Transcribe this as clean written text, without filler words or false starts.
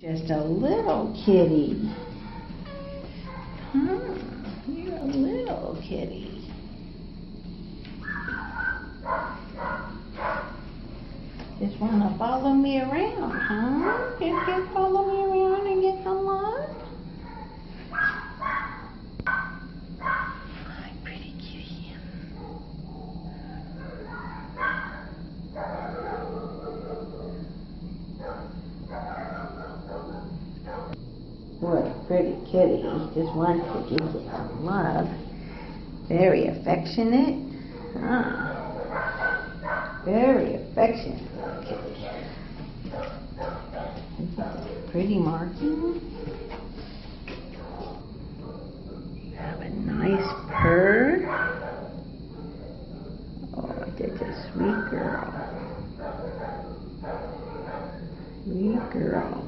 Just a little kitty. You're a little kitty. Just want to follow me around, huh? Just follow me around and get some love? Hi, pretty kitty. What a pretty kitty. Just wants to give you some love. Very affectionate. Very affectionate kitty. Pretty marking. Have a nice purr. Oh, that's a sweet girl. Sweet girl.